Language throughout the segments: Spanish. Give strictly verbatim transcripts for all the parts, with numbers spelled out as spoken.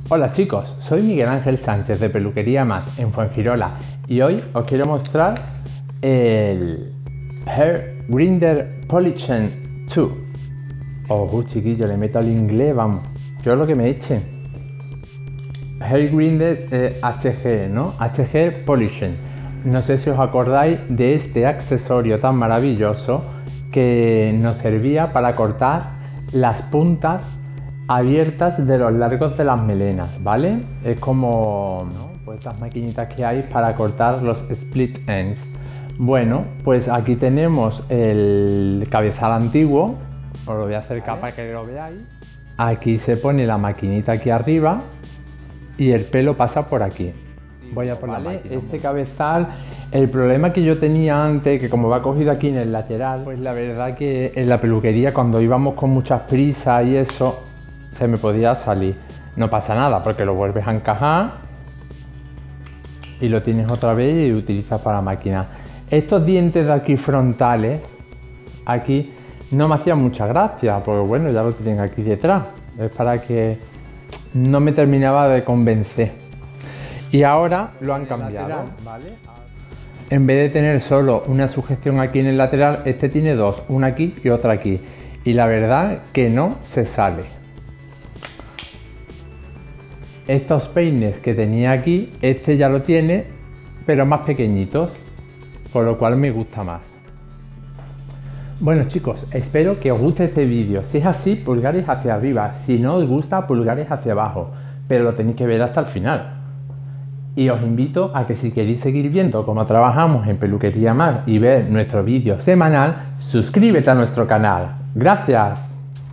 Hola chicos, soy Miguel Ángel Sánchez de Peluquería Más en Fuengirola y hoy os quiero mostrar el Hair Grinder Polishing dos. Oh, chiquillo, le meto al inglés, vamos. Yo lo que me echen. Hair Grinder eh, H G, ¿no? H G Polishing. No sé si os acordáis de este accesorio tan maravilloso que nos servía para cortar las puntas abiertas de los largos de las melenas, ¿vale? Es como, ¿no? Pues estas maquinitas que hay para cortar los split ends. Bueno, pues aquí tenemos el cabezal antiguo. Os lo voy a acercar para que lo veáis. Aquí se pone la maquinita aquí arriba y el pelo pasa por aquí. Voy a poner ¿vale? Este cabezal, el problema que yo tenía antes, que como va cogido aquí en el lateral, pues la verdad que en la peluquería cuando íbamos con muchas prisas y eso, se me podía salir. No pasa nada porque lo vuelves a encajar y lo tienes otra vez y utilizas para la máquina. Estos dientes de aquí frontales, aquí no me hacían mucha gracia, porque bueno, ya lo tienen aquí detrás. Es para que no me terminaba de convencer. Y ahora lo han cambiado, lateral, ¿vale? En vez de tener solo una sujeción aquí en el lateral, este tiene dos, una aquí y otra aquí. Y la verdad que no se sale. Estos peines que tenía aquí, este ya lo tiene, pero más pequeñitos, por lo cual me gusta más. Bueno chicos, espero que os guste este vídeo. Si es así, pulgares hacia arriba. Si no os gusta, pulgares hacia abajo. Pero lo tenéis que ver hasta el final. Y os invito a que si queréis seguir viendo cómo trabajamos en Peluquería Más y ver nuestro vídeo semanal, suscríbete a nuestro canal. ¡Gracias!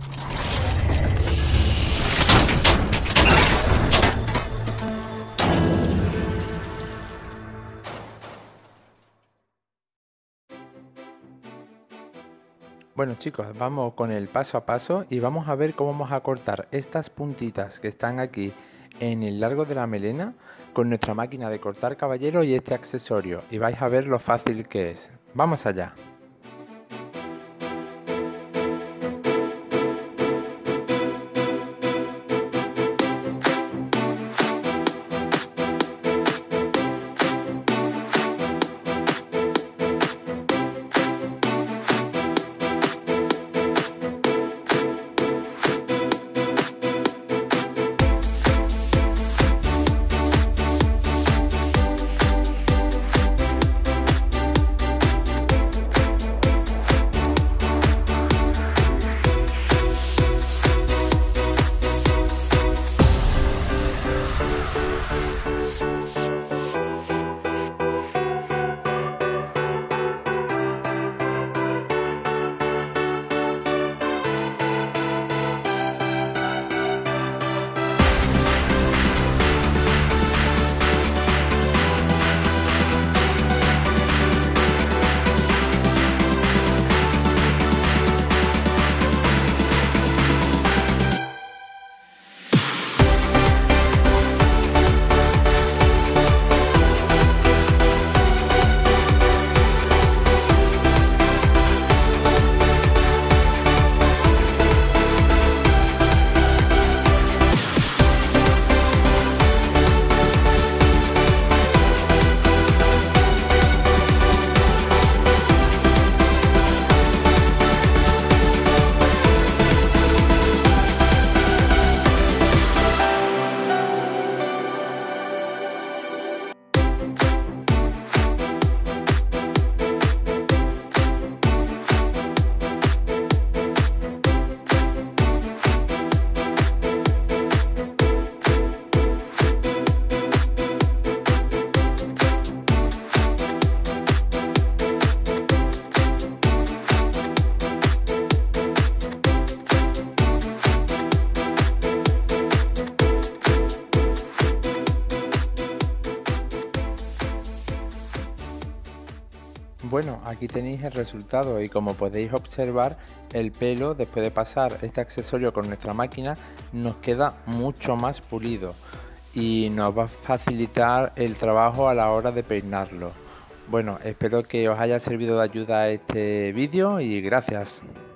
Bueno chicos, vamos con el paso a paso y vamos a ver cómo vamos a cortar estas puntitas que están aquí en el largo de la melena con nuestra máquina de cortar caballero y este accesorio, y vais a ver lo fácil que es. ¡Vamos allá! Bueno, aquí tenéis el resultado y como podéis observar, el pelo después de pasar este accesorio con nuestra máquina nos queda mucho más pulido y nos va a facilitar el trabajo a la hora de peinarlo. Bueno, espero que os haya servido de ayuda este vídeo y gracias.